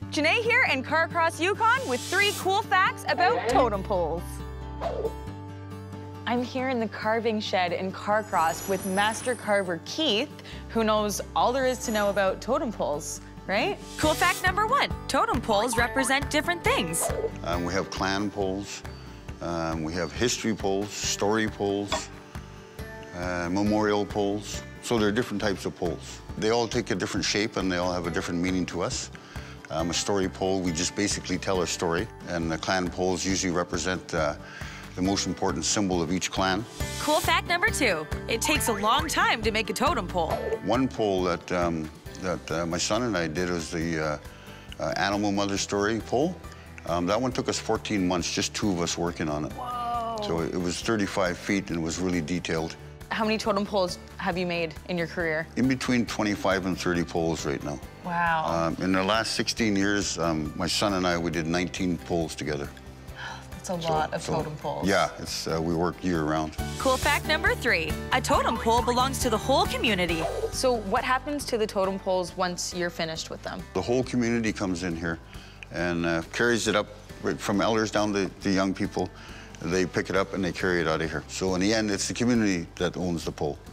Janaye here in Carcross, Yukon with 3 cool facts about totem poles. I'm here in the carving shed in Carcross with Master Carver Keith, who knows all there is to know about totem poles, right? Cool fact number 1, totem poles represent different things. We have clan poles, we have history poles, story poles, memorial poles. So there are different types of poles. They all take a different shape and they all have a different meaning to us. A story pole, we just basically tell a story. And the clan poles usually represent the most important symbol of each clan. Cool fact number 2, it takes a long time to make a totem pole. One pole that my son and I did was the animal mother story pole. That one took us 14 months, just 2 of us working on it. Whoa. So it was 35 feet and it was really detailed. How many totem poles have you made in your career? In between 25 and 30 poles right now. Wow. In the last 16 years, my son and I, we did 19 poles together. That's a lot of totem poles. Yeah, we work year-round. Cool fact number 3, a totem pole belongs to the whole community. So what happens to the totem poles once you're finished with them? The whole community comes in here and carries it up right from elders down to the young people. They pick it up and they carry it out of here. So in the end, it's the community that owns the pole.